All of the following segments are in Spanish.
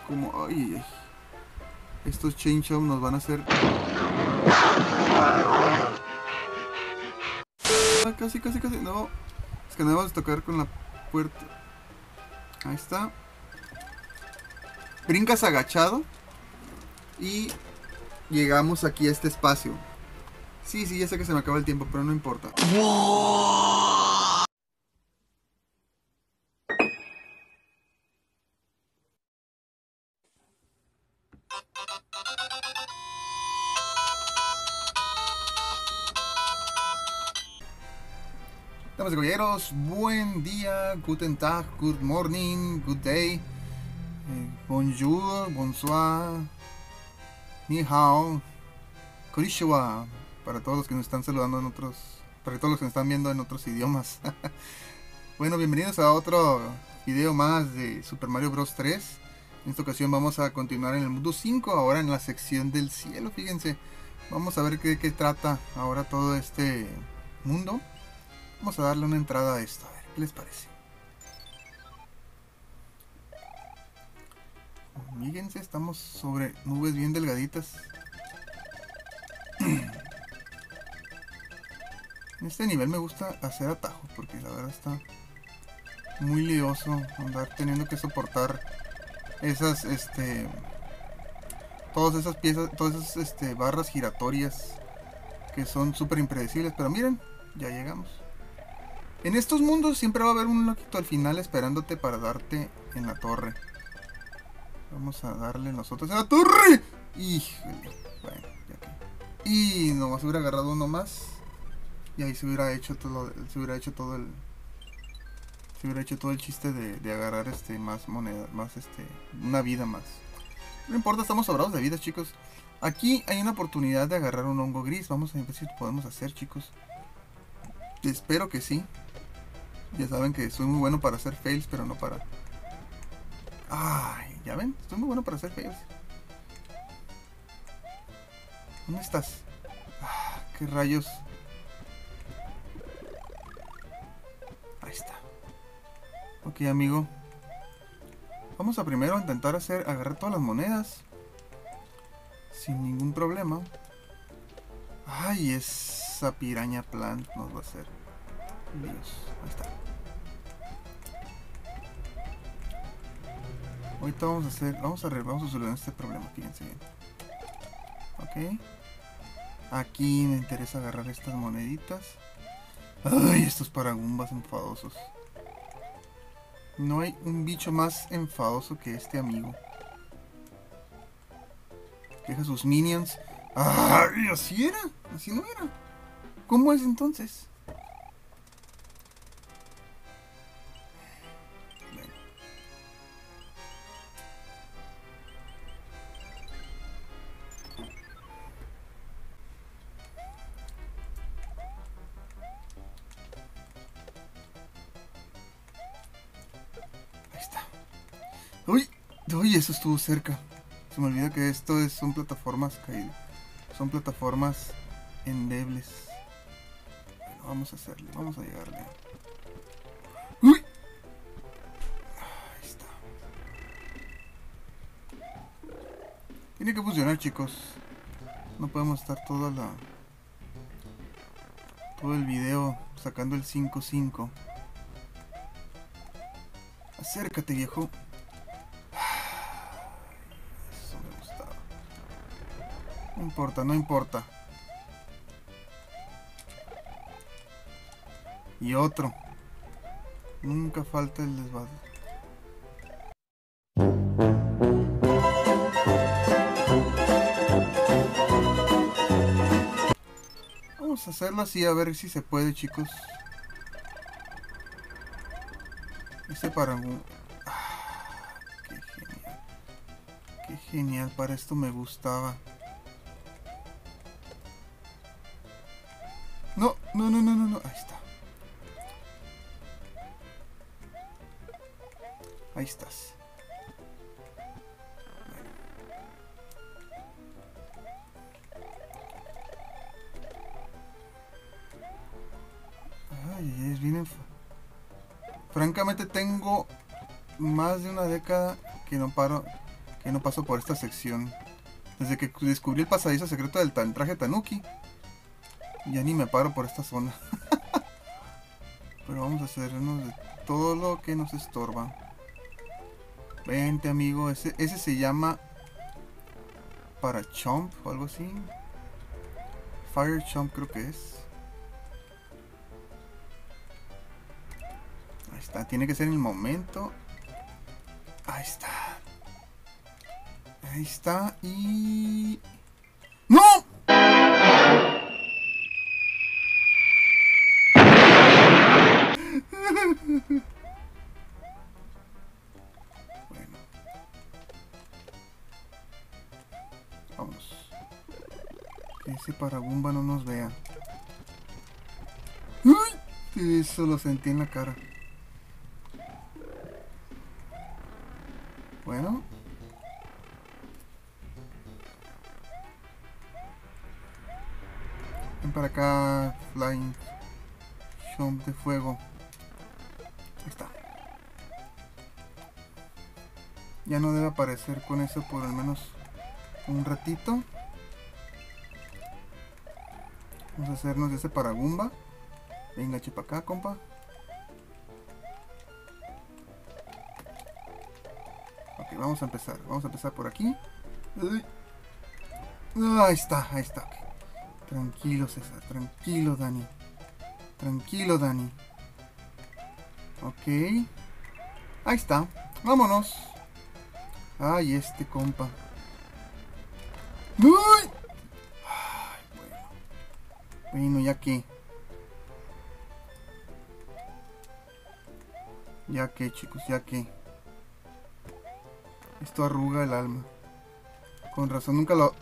como... Ay, ay. Estos chainsaw nos van a hacer... Casi, casi, casi. No. Es que no debemos tocar con la puerta. Ahí está. Brincas agachado. Y llegamos aquí a este espacio. Sí, sí, ya sé que se me acaba el tiempo, pero no importa. Damas y caballeros, buen día, guten Tag, good morning, good day, bonjour, bonsoir, ni hao, konnichiwa, para todos los que nos están saludando en otros, para todos los que nos están viendo en otros idiomas. Bueno, bienvenidos a otro video más de Super Mario Bros. 3. En esta ocasión vamos a continuar en el mundo 5, ahora en la sección del cielo, fíjense. Vamos a ver qué trata ahora todo este mundo. Vamos a darle una entrada a esto, a ver, ¿qué les parece? Fíjense, estamos sobre nubes bien delgaditas. En este nivel me gusta hacer atajos porque la verdad está muy lioso andar teniendo que soportar esas, todas esas piezas, todas esas, barras giratorias que son súper impredecibles. Pero miren, ya llegamos. En estos mundos siempre va a haber un loquito al final esperándote para darte en la torre. Vamos a darle nosotros en la torre. Híjole, bueno, ya que. Y nomás hubiera agarrado uno más. Y ahí se hubiera hecho todo, se hubiera hecho todo el chiste de agarrar más moneda, más una vida más. No importa, estamos sobrados de vidas, chicos. Aquí hay una oportunidad de agarrar un hongo gris. Vamos a ver si lo podemos hacer, chicos. Espero que sí. Ya saben que soy muy bueno para hacer fails, pero no para... Ay, ya ven, estoy muy bueno para hacer fails. ¿Dónde estás? Ah, qué rayos. Ahí está. Ok, amigo. Vamos a primero intentar agarrar todas las monedas sin ningún problema. Ay, esa piraña plant nos va a hacer líos. Ahí está. Ahorita vamos a solucionar este problema, fíjense bien. Ok. Aquí me interesa agarrar estas moneditas. Ay, estos paragumbas enfadosos. No hay un bicho más enfadoso que este amigo. Deja sus minions. ¡Ay! ¿Así era? ¿Así no era? ¿Cómo es entonces? Bueno. Ahí está. ¡Uy! ¡Uy! Eso estuvo cerca. Se me olvida que son plataformas caídas. Son plataformas endebles. Bueno, vamos a hacerle. Vamos a llegarle. ¡Uy! Ahí está. Tiene que funcionar, chicos. No podemos estar todo el video sacando el 5-5. Acércate, viejo. Eso me gustaba. No importa, no importa. Y otro. Nunca falta el desvado. Vamos a hacerlo así a ver si se puede, chicos. Para un... qué genial. Qué genial, para esto me gustaba. No, no, no, no, no, no. Ahí está. Ahí estás. Ay, es bien francamente tengo más de una década que no paro Que no paso por esta sección. Desde que descubrí el pasadizo secreto del traje Tanuki. Ya ni me paro por esta zona. Pero vamos a hacernos de todo lo que nos estorba. Vente, amigo. Ese se llama para Chomp o algo así. Fire Chomp creo que es. Ahí está. Tiene que ser en el momento. Ahí está. Ahí está. Y... ¡No! Bueno. Vamos. Que ese Paragumba no nos vea. ¡Uy! Eso lo sentí en la cara. Bueno. Ven para acá, Flying Chomp de fuego. Ahí está. Ya no debe aparecer con eso por al menos un ratito. Vamos a hacernos de ese Paragumba. Venga, chepa acá, compa. Ok, vamos a empezar. Vamos a empezar por aquí. Ahí está, ahí está. Okay. Tranquilo, César. Tranquilo, Dani. Tranquilo, Dani. Ok. Ahí está. Vámonos. Ay, este compa. ¡Uy! Ay, bueno. Bueno, ya que. Ya que, chicos, ya que. Esto arruga el alma. Con razón, nunca lo...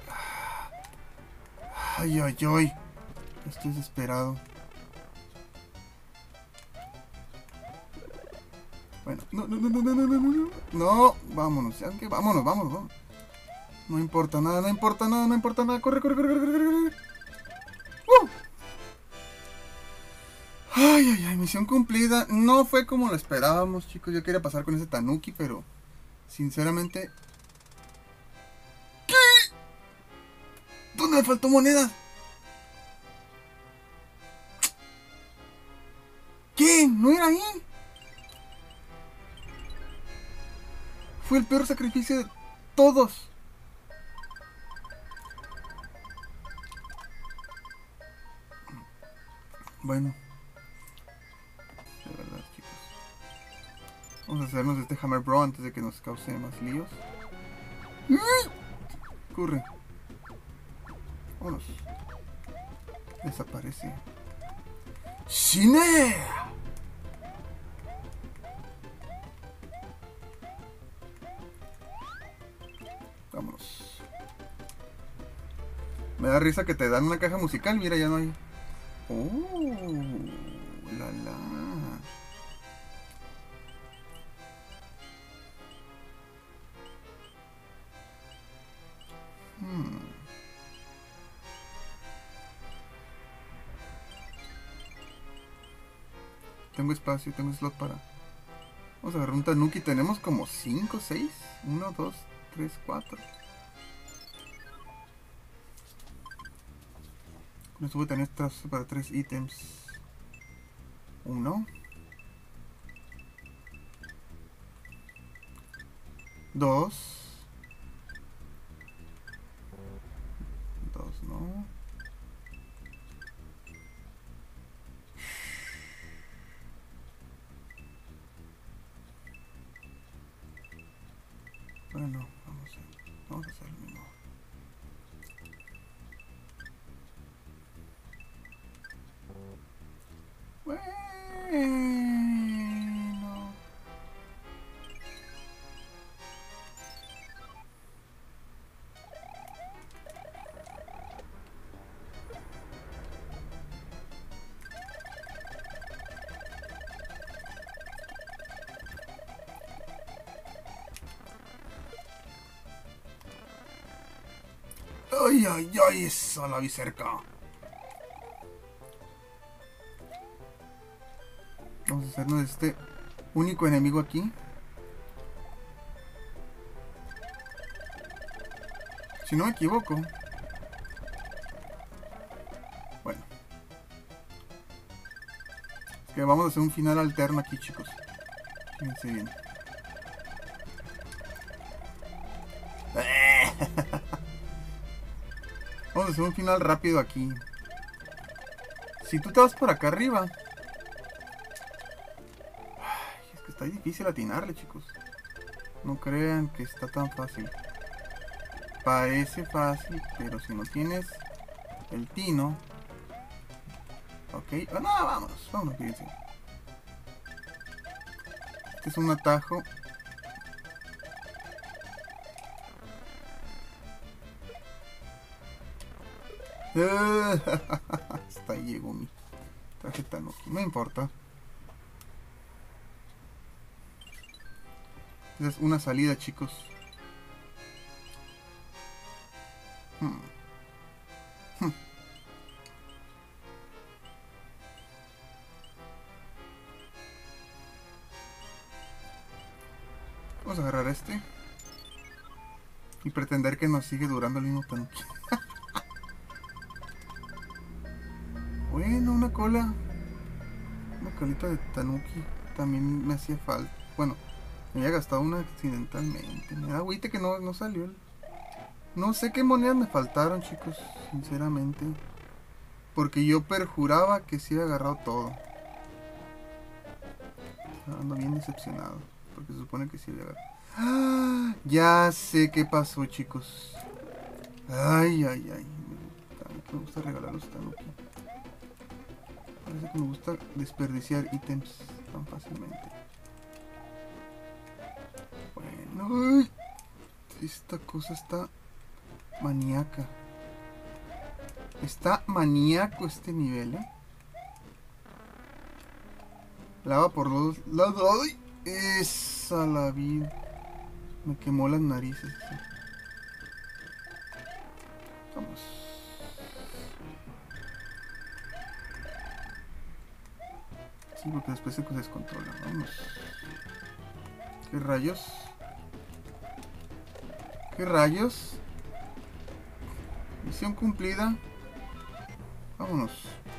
Ay, ay, ay. Estoy desesperado. Bueno, no, no, no, no, no, no, no, no. No, vámonos, aunque vámonos, vámonos, vámonos. No importa nada, no importa nada, no importa nada. Corre, corre, corre, corre, corre, corre. Ay, ay, ay, misión cumplida. No fue como lo esperábamos, chicos. Yo quería pasar con ese Tanuki, pero sinceramente... ¿Qué? ¿Dónde me faltó moneda? ¿Qué? ¿No era ahí? Fue el peor sacrificio de todos. Bueno. De verdad, chicos. Vamos a hacernos este Hammer Bro antes de que nos cause más líos. Corre. Vámonos. Desaparece. ¡Shine! Vámonos. Me da risa que te dan una caja musical. Mira, ya no hay. Oh, la la. Tengo espacio, tengo slot para... Vamos a agarrar un Tanuki. Tenemos como 5, 6. 1, 2, 3, 4. Con esto voy a tener espacio para 3 ítems. 1. 2. 2, no. Bueno, vamos a hacer lo mismo. Bueno. Ay, ay, ay, eso la vi cerca. Vamos a hacernos este único enemigo aquí. Si no me equivoco. Bueno. Es que vamos a hacer un final alterno aquí, chicos. Fíjense bien. Vamos a hacer un final rápido aquí. Si tú te vas por acá arriba. Ay, es que está difícil atinarle, chicos. No crean que está tan fácil. Parece fácil, pero si no tienes el tino. Ok, oh, no, vámonos, fíjense. Este es un atajo. Hasta ahí llegó mi traje Tanuki. No importa. Esa es una salida, chicos. Vamos a agarrar este y pretender que nos sigue durando el mismo Tanuki. Bueno, una cola. Una colita de Tanuki también me hacía falta. Bueno, me había gastado una accidentalmente. Me da agüite que no salió. No sé qué monedas me faltaron, chicos, sinceramente. Porque yo perjuraba que sí había agarrado todo. Ando bien decepcionado. Porque se supone que sí había agarrado. ¡Ah! Ya sé qué pasó, chicos. Ay. Me gusta regalar los Tanuki. Parece que me gusta desperdiciar ítems tan fácilmente. Bueno, uy, esta cosa está maníaca. Está maníaco este nivel, ¿eh? Lava por los lados. ¡Ay! Esa la vida. Me quemó las narices. Vamos. Sí, porque después se descontrola. Vamos. ¿Qué rayos? ¿Qué rayos? Misión cumplida. Vámonos.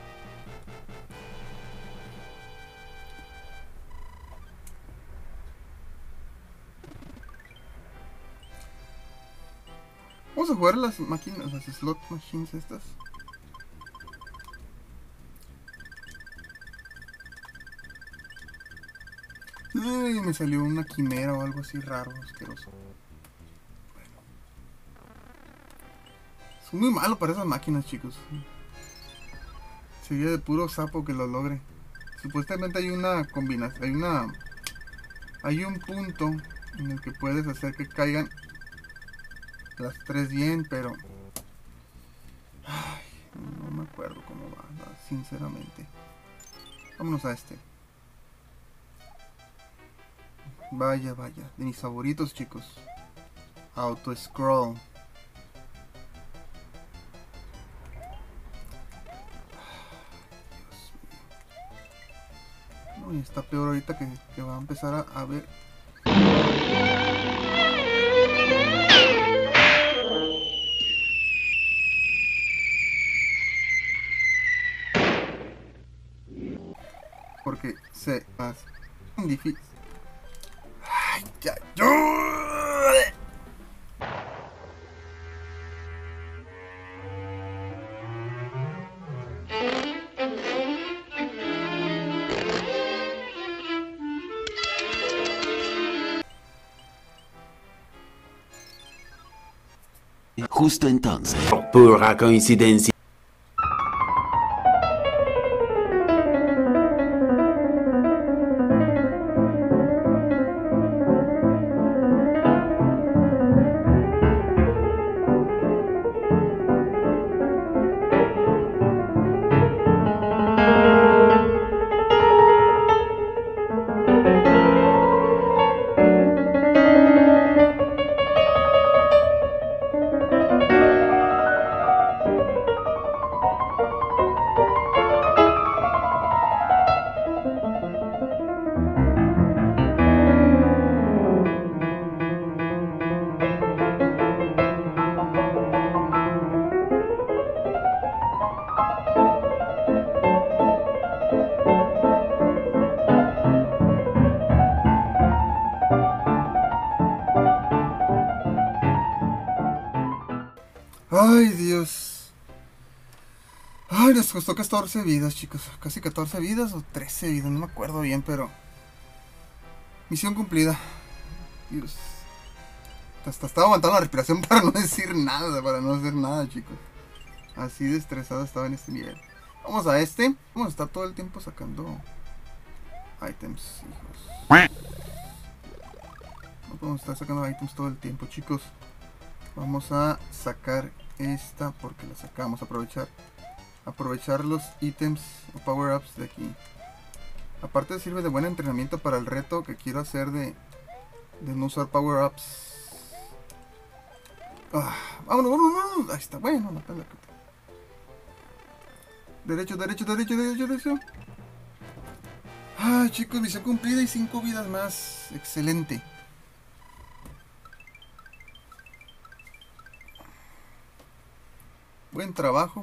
Vamos a jugar las máquinas, las slot machines estas. Ay, me salió una quimera o algo así raro, asqueroso. Bueno. Soy muy malo para esas máquinas, chicos. Sería de puro sapo que lo logre. Supuestamente hay una combinación, hay un punto en el que puedes hacer que caigan las tres bien, pero ay, no me acuerdo cómo va, sinceramente. Vámonos a este. Vaya, de mis favoritos, chicos. Auto scroll. No, y está peor ahorita que va a empezar a ver. Porque se más difícil. Ay, ya, Justo entonces, pura coincidencia. nos costó 14 vidas, chicos. Casi 14 vidas o 13 vidas, no me acuerdo bien, pero... Misión cumplida. Dios. Hasta estaba aguantando la respiración para no decir nada, para no hacer nada, chicos. Así de estresado estaba en este nivel. Vamos a este. Vamos a estar todo el tiempo sacando items, hijos. No podemos estar sacando items todo el tiempo, chicos. Vamos a sacar esta porque la sacamos. Aprovechar los ítems o power-ups de aquí. Aparte sirve de buen entrenamiento para el reto que quiero hacer de no usar power-ups. Vámonos, vámonos. Ahí está, bueno, no la... Derecho. Chicos, misión cumplida y 5 vidas más. Excelente. Buen trabajo.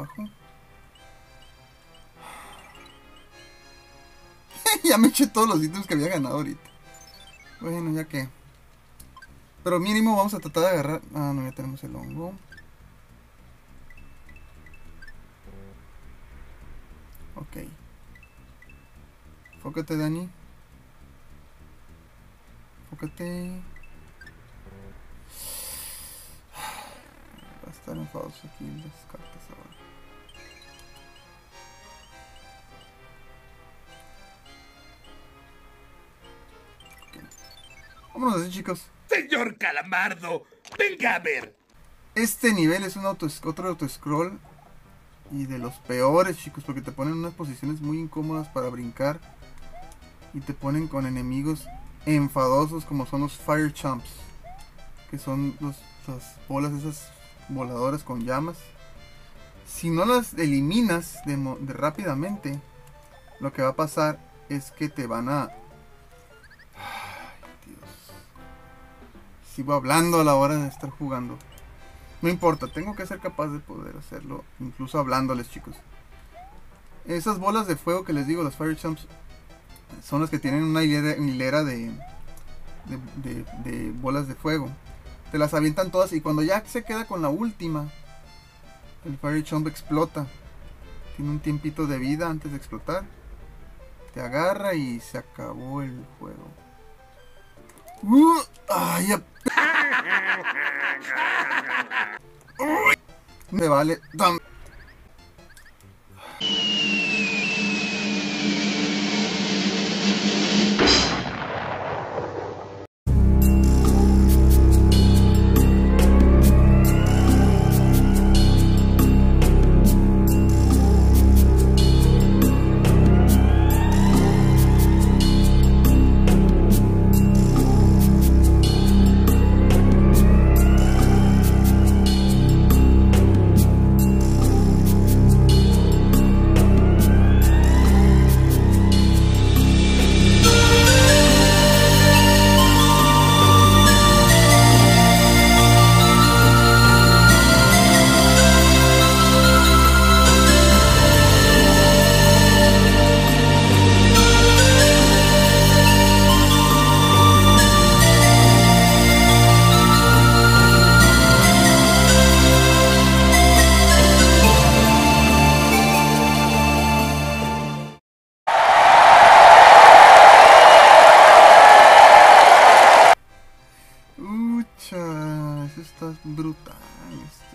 Ya me eché todos los ítems que había ganado ahorita. Bueno, ya que... Pero mínimo vamos a tratar de agarrar... no, ya tenemos el hongo. Ok. Fócate, Dani. Fócate. Va a estar enfadoso aquí las cartas ahora. Okay. Vámonos así, chicos. Señor Calamardo, venga a ver. Este nivel es un otro auto-scroll. Y de los peores, chicos, porque te ponen en unas posiciones muy incómodas para brincar. Y te ponen con enemigos enfadosos como son los Fire Chumps. Que son las bolas esas voladoras con llamas. Si no las eliminas de rápidamente, lo que va a pasar es que te van a... Ay, Dios. Sigo hablando a la hora de estar jugando. No importa, tengo que ser capaz de poder hacerlo, incluso hablándoles, chicos. Esas bolas de fuego que les digo, las Fire Chumps, son las que tienen una hilera de bolas de fuego. Te las avientan todas y cuando ya se queda con la última, el Fire Chump explota. Tiene un tiempito de vida antes de explotar. Te agarra y se acabó el juego. ¡Ay! Me vale. Eso está brutal esto.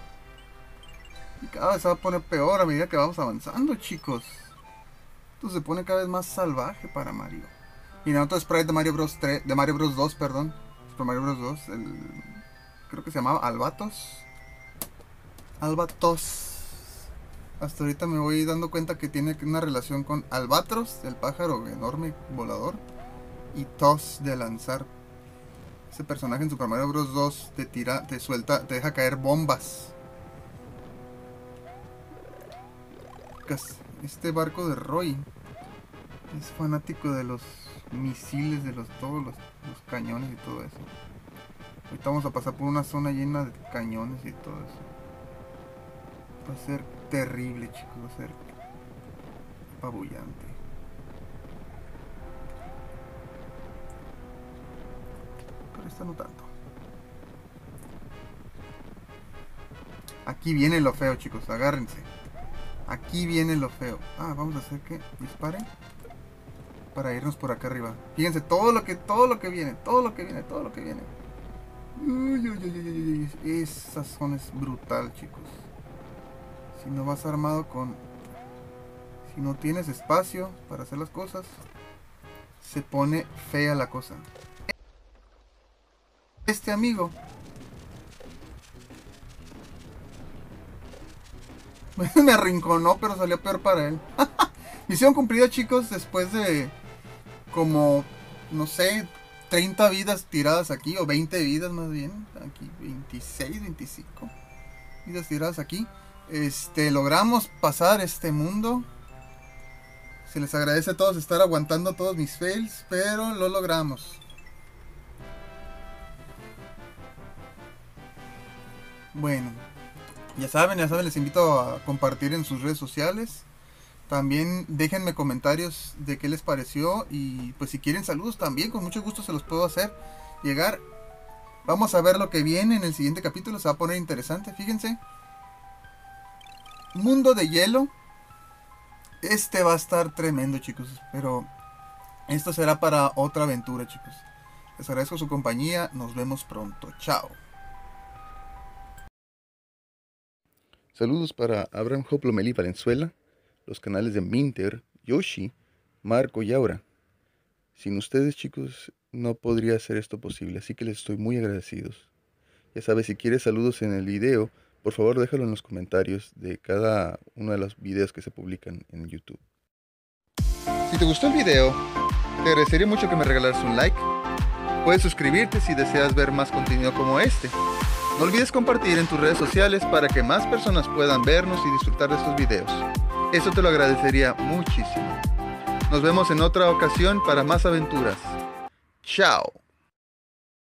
Y cada vez se va a poner peor a medida que vamos avanzando, chicos. Esto se pone cada vez más salvaje para Mario. Mira, otro sprite de Mario Bros 3, de Mario Bros 2, perdón. Super Mario Bros 2, creo que se llamaba Albatos. Hasta ahorita me voy dando cuenta que tiene una relación con Albatros, el pájaro enorme volador, y Toss de lanzar. Ese personaje en Super Mario Bros 2 te suelta, te deja caer bombas. Este barco de Roy es fanático de los misiles, de todos los cañones y todo eso. Ahorita vamos a pasar por una zona llena de cañones y todo eso. Va a ser terrible, chicos, va a ser apabullante. Pero esta no tanto. Aquí viene lo feo, chicos, agárrense. Aquí viene lo feo. Vamos a hacer que dispare para irnos por acá arriba. Fíjense todo lo que viene. Uy. Esa zona es brutal, chicos. Si no vas armado si no tienes espacio para hacer las cosas, se pone fea la cosa. Este amigo me arrinconó, pero salió peor para él. Misión cumplida, chicos, después de como, no sé, 30 vidas tiradas aquí, o 20 vidas más bien. Aquí 26, 25 vidas tiradas aquí. Logramos pasar este mundo. Se les agradece a todos estar aguantando todos mis fails, pero lo logramos. Bueno, ya saben, les invito a compartir en sus redes sociales. También déjenme comentarios de qué les pareció. Y pues si quieren saludos también, con mucho gusto se los puedo hacer llegar. Vamos a ver lo que viene en el siguiente capítulo. Se va a poner interesante, fíjense. Mundo de hielo. Va a estar tremendo, chicos. Pero esto será para otra aventura, chicos. Les agradezco su compañía. Nos vemos pronto. Chao. Saludos para Abraham Hoplomeli Valenzuela, los canales de Minter, Yoshi, Marco y Aura. Sin ustedes, chicos, no podría hacer esto posible, así que les estoy muy agradecidos. Ya sabes, si quieres saludos en el video, por favor déjalo en los comentarios de cada uno de los videos que se publican en YouTube. Si te gustó el video, te agradecería mucho que me regalaras un like. Puedes suscribirte si deseas ver más contenido como este. No olvides compartir en tus redes sociales para que más personas puedan vernos y disfrutar de estos videos. Eso te lo agradecería muchísimo. Nos vemos en otra ocasión para más aventuras. Chao.